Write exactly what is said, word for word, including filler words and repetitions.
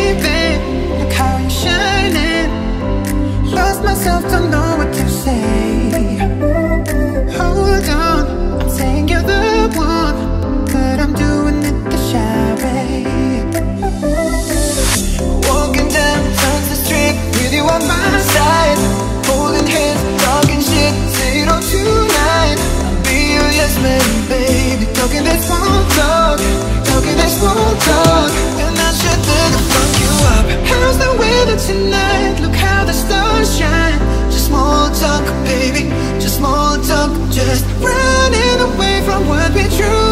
baby, look how you're shining. Lost myself, don't know what to say. Hold on, I'm saying you're the one, but I'm doing it the shy way. Walking down Sunset Strip with you on my side, holding hands, talking shit, say it all tonight. I'll be your yes man, baby. Talking that small talk, talking that small talk, and I should think I'll fuck you up. How's the weather tonight? Look how the stars shine. Just small talk, baby, just small talk, just running away from what we truly